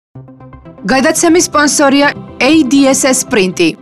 გადაცემის სპონსორია ADSS პრინტი.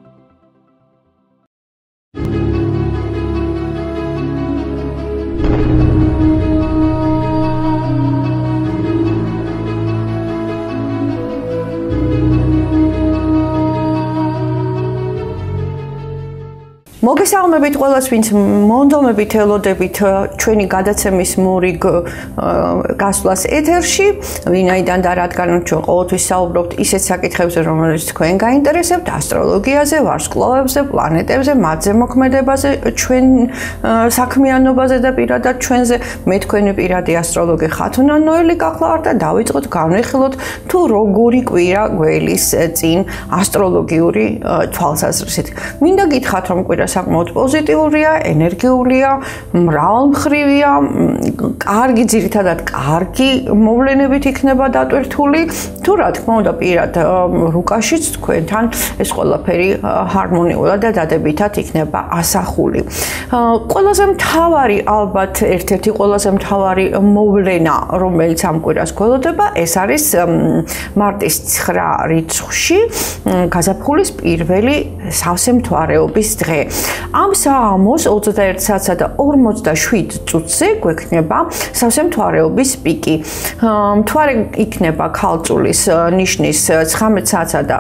მოგესალმებით ყველას, ვინც მონდომებით ელოდებით ჩვენი გადაცემის მორიგ გასვლას ეთერში, ვინაიდან და რადგან ჩვენ ყოველთვის საუბრობთ ისეთ საკითხებზე, რომელიც თქვენ გაინტერესებთ, ასტროლოგიაზე, ვარსკვლავებზე, პლანეტებზე, მათზე მოქმედებაზე, ჩვენ საქმიანობაზე და პირადად ჩვენზე, მე თქვენი პირადი ასტროლოგი ხათუნა ნოელი გახლავართ და დავიწყოთ განვიხილოთ თუ როგორი კვირა გველის წინ ასტროლოგიური თვალსაზრისით. მინდა გითხრათ, რომ კვირა საკმაოდ პოზიტიურია, ენერგიულია, მრავალმხრივია, კარგი, ძირითადად კარგი მოვლენებით იქნება დატვირთული. თუ რა თქმა უნდა, პირად რუკაშიც თქვენთან ეს ყველაფერი ჰარმონიულად და დადებითად იქნება ასახული. ყველაზე მთავარი, ალბათ ერთ-ერთი ყველაზე მთავარი მოვლენა, რომელიც ამ კვირას გველოდება, ეს არის მარტის 9 რიცხვში გაზაფხულის პირველი სავსე მთვარეობის დღე. Am საამოს 21 საათსა და 47 წუთზე გვექნება სავსე მთვარეობის პიკი. მთვარე იქნება ქალწულის ნიშნის 19 საათსა და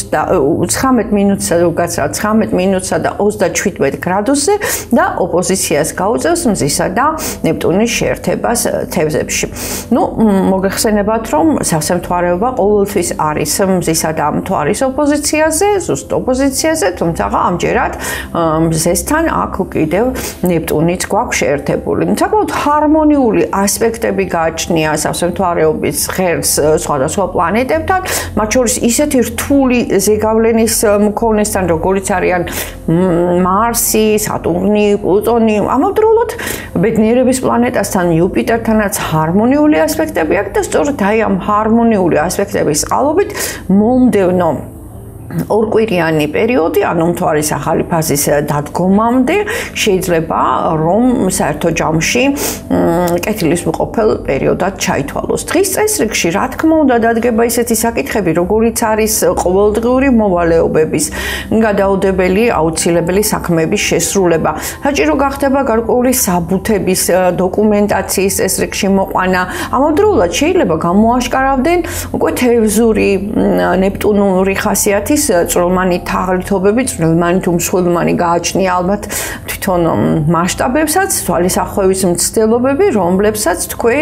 19 მინუტსა უკაცრავად 19 მინუტსა და 37 გრადუსზე და ოპოზიციას გაუწევს მზისა და ნეპტუნის შეერთებას თევზებში. მოგეხსენებათ, რომ სავსე მთვარეობა ყოველთვის არის მზისა და მთვარის ოპოზიციაზე, ზუსტ ოპოზიციაზე, თუმცა ამჯერად მზესთან აქ კიდევ ნეპტუნიც გვაქვს შეერთებული. საკმაოდ ჰარმონიული ასპექტები გააჩნია სავსე მთვარეობის ღერს სხვადასხვა პლანეტებთან, მათ შორის ისეთი რთული ზეგავლენის მქონესთან, როგორიც არიან მარსი, სატურნი, პლუტონი, ამავდროულად ბედნიერების პლანეტასთან, იუპიტერთანაც ჰარმონიული ასპექტები აქვს და სწორედ აი ამ ჰარმონიული ასპექტების წყალობით მომდევნო ორკვირიანი პერიოდი, ანუ მთვარის ახალი ფაზის დადგომამდე შეიძლება რომ საერთო ჯამში კეთილისმყოფელ პერიოდად ჩაითვალოს. დღის წესრიგში, რა თქმა უნდა, დადგება ისეთი საკითხები, როგორიც არის ყოველდღიური მოვალეობების გადაუდებელი, აუცილებელი საქმეების შესრულება. საჭირო გახდება გარკვეული საბუთების დოკუმენტაციის წესრიგში მოყვანა. ამავდროულად შეიძლება გამოაშკარავდნენ უკვე თევზური, ნეპტუნური ხასიათის წვრილმანი თაღლითობები, წვრილმანი თუ მსხვილმანი გააჩნია ალბათ თვითონ მასშტაბებსაც, თვალისახვევის მცდელობები, რომლებსაც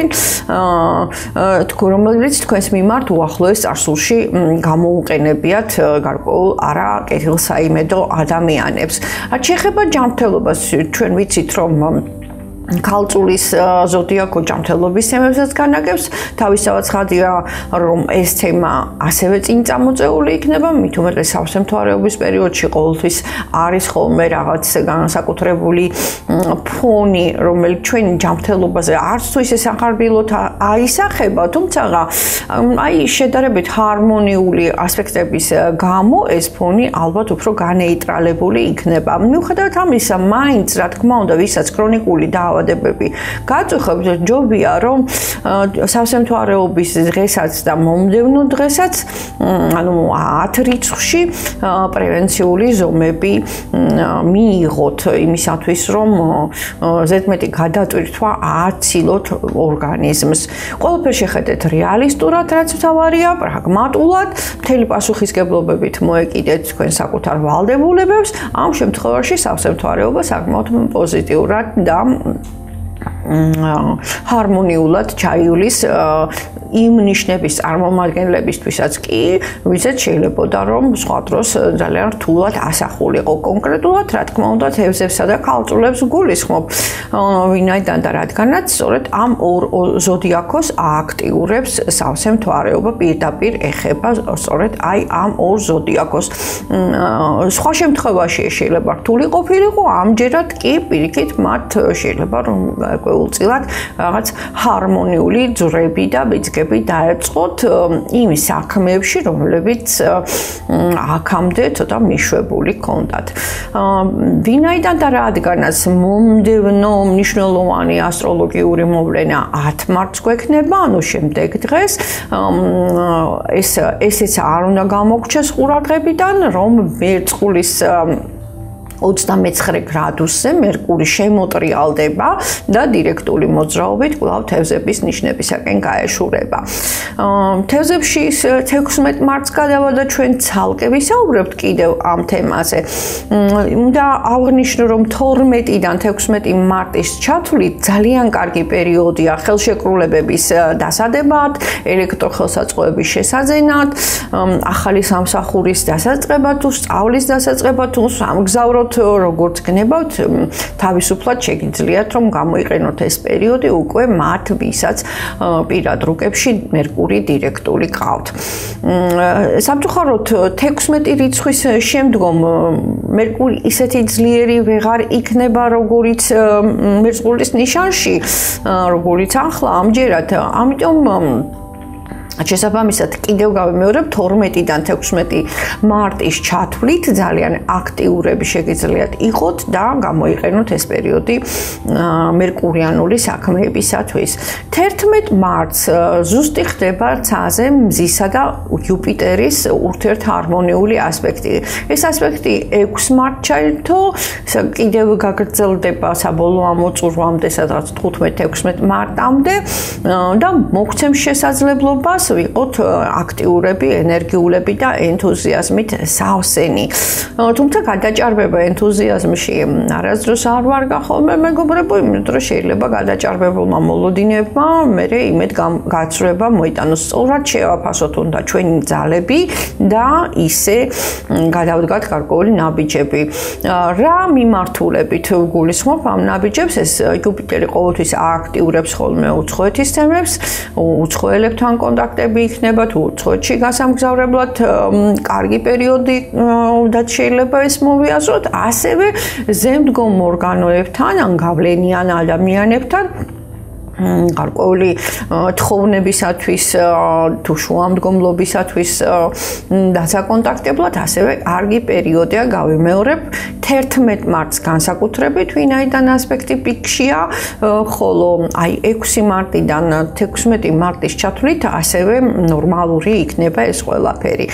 რომელიც თქვენს მიმართ უახლოეს წარსულში გამოუყენებიათ გარკვეულ არა კეთილსაიმედო ადამიანებს. შეეხება ჯანმრთელობას, ჩვენ ვიცით, რომ ქალწულის ზოდიაქო ჯანმრთელობის თემებსაც განაგებს, თავისთავად ცხადია, რომ ეს თემა ასევე წინ წამოწეული იქნება, მით უმეტეს სავსე მთვარეობის პერიოდში ყოველთვის არის ხოლმე რაღაც განსაკუთრებული ფონი, რომელიც ჩვენი ჯანმრთელობაზე არც თუ ისე სახარბილოთ აისახება, თუმცა აი შედარებით ჰარმონიული ასპექტების გამო ეს ფონი ალბათ უფრო განეიტრალებული იქნება. მიუხედავად ამისა, მაინც რა თქმა უნდა, ვისაც ქრონიკული დაავადებები გაწუხებთ, ჯობია რომ სავსე მთვარეობის დღესაც და მომდევნო დღესაც, ანუ 10 რიცხვში პრევენციული ზომები მიიღოთ იმისათვის, რომ ზედმეტი გადატვირთვა ააცილოთ ორგანიზმს. ყველაფერს შეხედეთ რეალისტურად, რაც მთავარია, პრაგმატულად, მთელი პასუხისგებლობებით მოეკიდეთ თქვენ საკუთარ ვალდებულებებს. ამ შემთხვევაში სავსე მთვარეობა საკმაოდ პოზიტიურად და ჰარმონიულად ჩაივლის იმ ნიშნების წარმომადგენლებისთვისაც კი, ვისაც შეიძლებოდა რომ სხვა დროს ძალიან რთულად ასახულიყო. კონკრეტულად, რა თქმა უნდა, თევზებსა და ქალწულებს გულისხმობ, ვინაიდან და რადგანაც სწორედ ამ ორ ზოდიაქოს ააქტიურებს სავსე მთვარეობა, პირდაპირ ეხება სწორედ აი ამ ორ ზოდიაქოს. სხვა შემთხვევაში შეიძლება რთული ყოფილიყო, ამჯერად კი პირიქით მათ შეიძლება რომ გარკვეულწილად რაღაც ჰარმონიული ძვრები და ბიძგები დაეწყოთ იმ საქმეებში, რომლებიც აქამდე ცოტა მიშვებული ჰქონდათ. ვინაიდან და რადგანაც მომდევნო მნიშვნელოვანი ასტროლოგიური მოვლენა 10 მარტს გვექნება, ანუ შემდეგ დღეს, ესეც არ უნდა გამოგჩეს ყურადღებიდან, რომ მერწყულის 29 გრადუსზე მერკური შემოტრიალდება და დირექტული მოძრაობით კვლავ თევზების ნიშნებისაკენ გაეშურება. თევზებში 16 მარტს გადავა და ჩვენ ცალკე ვისაუბრებთ კიდევ ამ თემაზე. უნდა აღვნიშნო, რომ 12-დან 16 მარტის ჩათვლით ძალიან კარგი პერიოდია ხელშეკრულებების დასადებად, ელექტროხელსაწყოების შესაძენად, ახალი სამსახურის დასაწყებად თუ სწავლის დასაწყებად თუ სამგზავროდ როგორც გნებავთ, თავისუფლად შეგიძლიათ რომ გამოიყენოთ ეს პერიოდი უკვე მათ, ვისაც პირად რუკებში მერკური დირექტული ყავთ. სამწუხაროდ 16 რიცხვის შემდგომ მერკური ისეთი ძლიერი ვეღარ იქნება, როგორიც მერწყულის ნიშანში, როგორიც ახლა ამჯერად. ამიტომ შესაბამისად კიდევ გავიმეორებ 12-დან 16 მარტის ჩათვლით ძალიან აქტიურები შეგიძლიათ იყოთ და გამოიყენოთ ეს პერიოდი მერკურიანული საქმეებისათვის. 11 მარტს ზუსტი ხდება ცაზე მზისა და იუპიტერის ურთიერთჰარმონიული ასპექტი. ეს ასპექტი 6 მარტს ჩაერთო, კიდევ გაგრძელდება საბოლოო ამოწურვამდე, სადღაც 15-16 მარტამდე და მოგცემს შესაძლებლობას ვიყოთ აქტიურები, ენერგიულები და ენთუზიაზმით სავსენი. თუმცა გადაჭარბება ენთუზიაზმში არასდროს არ ვარ გახოლმე მეგობრებო, იმიტომ რომ შეიძლება გადაჭარბებულმა მოლოდინებმა მერე იმედ გაცვლება მოიტანოს. სწორად შევაფასოთ უნდა ჩვენი ძალები და ისე გადავდგათ გარკვეული ნაბიჯები. რა მიმართულებით გულისხმობ ამ ნაბიჯებს? ეს იუპიტერი ყოველთვის აქტიურებს ხოლმე უცხოეთის თემებს, უცხოელებთან კონტაქტები იქნება თუ უცხოეთში გასამგზავრებლად კარგი პერიოდი და შეიძლება ეს მოვიაზროთ, ასევე ზემდგომ ორგანოებთან ან გავლენიან ადამიანებთან გარკვეული თხოვნებისათვის თუ შუამდგომლობისათვის დასაკონტაქტებლად ასევე კარგი პერიოდია გავიმეორებ 11 მარტს განსაკუთრებით, ვინაიდან ასპექტი პიკშია, ხოლო აი 6 მარტიდან 16 მარტის ჩათვლით ასევე ნორმალური იქნება ეს ყველაფერი.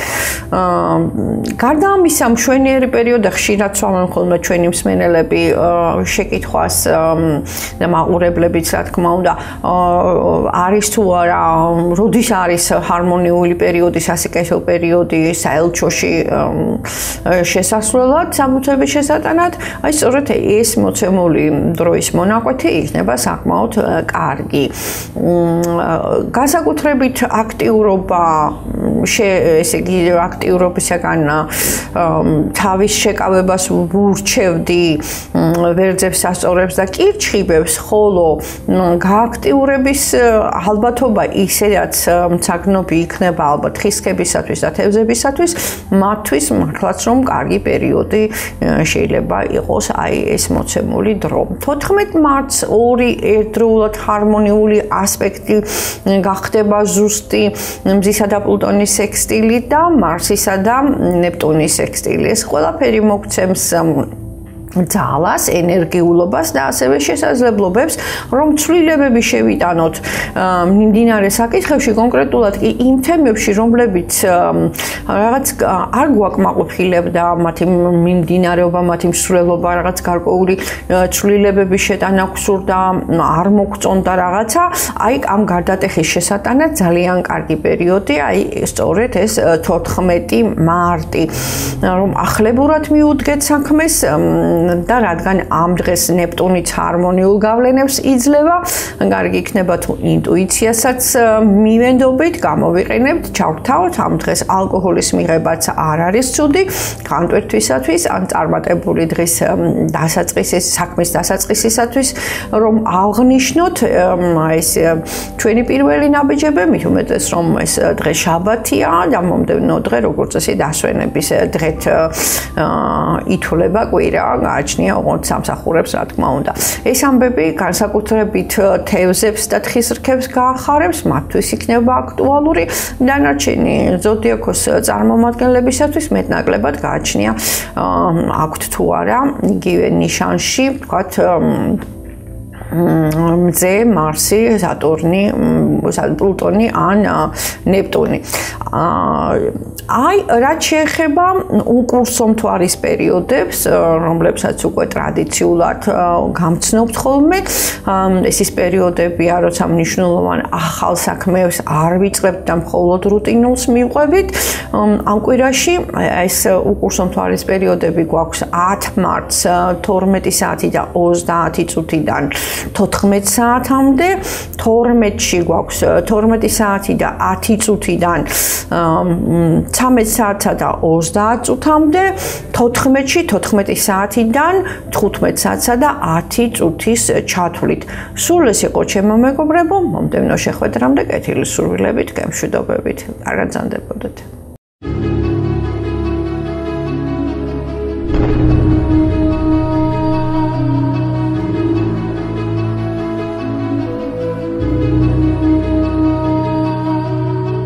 გარდა ამისა, მშვენიერი პერიოდი ხშირად სვამენ ხოლმე ჩვენი მსმენელები შეკითხვას და მაყურებლებიც, რა თქმა უნდა, არის თუ არა, როდის არის ჰარმონიული პერიოდი, სასიკეთო პერიოდი საელჩოში შესასვლელად, სამოცების შესატანად, აი სწორედ ეს მოცემული დროის მონაკვეთი იქნება საკმაოდ კარგი. განსაკუთრებით აქტიურობა, ესე იგი აქტიურობისაგან თავის შეკავებას ვურჩევდი ვერძებს, სასწორებს და კირჩხიბებს, ხოლო აქტიურების ალბათობა ისედაც მცაგნობი იქნება ალბათ ხისქებისათვის და თევზებისათვის, მათთვის მართლაც რომ კარგი პერიოდი შეიძლება იყოს აი ეს მოცემული დრო. 14 მარტს ორი ერთდროულად ჰარმონიული ასპექტი გახდება ზუსტი მზისა და პლუტონის სექსტილი და მარსისა და ნეპტუნის სექსტილი. ეს ყველაფერი მოგცემს ძალას, ენერგიულობას და ასევე შესაძლებლობებს, რომ ცვლილებები შევიტანოთ მიმდინარე საკითხებში, კონკრეტულად კი იმ თემებში, რომლებიც რაღაც არ გვაკმაყოფილებდა მათი მიმდინარეობა, მათი მსვლელობა, რაღაც გარკვეული ცვლილებების შეტანა გსურდა, არ მოგწონდა რაღაცა, აი ამ გარდატეხის შესატანად ძალიან კარგი პერიოდი, აი სწორედ ეს 14 მარტი, რომ ახლებურად მიუდგეთ საქმეს და რადგან ამ დღეს ნეპტუნიც ჰარმონიულ გავლენებს იძლევა, კარგი იქნება თუ ინტუიციასაც მივენდობით, გამოვიყენებთ, ჩავთავთ ამ დღეს ალკოჰოლის მიღებაც არ არის ცუდი, განტვირთვისათვის ან წარმატებული დღის დასაწყისის, საქმის დასაწყისისათვის, რომ აღნიშნოთ ეს ჩვენი პირველი ნაბიჯები, მით უმეტეს რომ ეს დღე შაბათია და მომდევნო დღე როგორც წესი დასვენების დღეთ ითვლება კვირა. გააჩნია ოღონდ სამსახურებს, რა თქმა უნდა. ეს ამბები განსაკუთრებით თევზებს და თხის რქებს გაახარებს, მათთვის იქნება აქტუალური. დანარჩენი ზოდიაქოს წარმომადგენლებისათვის მეტნაკლებად გააჩნია აქვთ თუ არა იგივე ნიშანში, ვთქვათ, მზე, მარსი, სატურნი, პლუტონი ან ნეპტუნი. აი, რაც შეეხება უკურსო მთვარის პერიოდებს, რომლებსაც უკვე ტრადიციულად გამცნობთ ხოლმე, ეს ის პერიოდებია, როცა მნიშვნელოვან ახალ საქმეებს არ ვიწყებთ და მხოლოდ რუტინულს მივყვებით. ამ კვირაში ეს უკურსო მთვარის პერიოდები გვაქვს 10 მარტს 12 საათი და 30 წუთიდან 14 საათამდე, 12-ში გვაქვს 12 საათი და 10 წუთიდან 13 საათსა და 30 წუთამდე, 14-ში 14 საათიდან 15 საათსა და 10 წუთის ჩათვლით. სულ ეს იყო ჩემო მეგობრებო, მომდევნო შეხვედრამდე კეთილი სურვილებით, გემშვიდობებით. კარგად ზანდებოდეთ.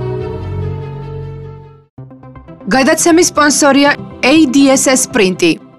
გადაცემის სპონსორია ADSS Print.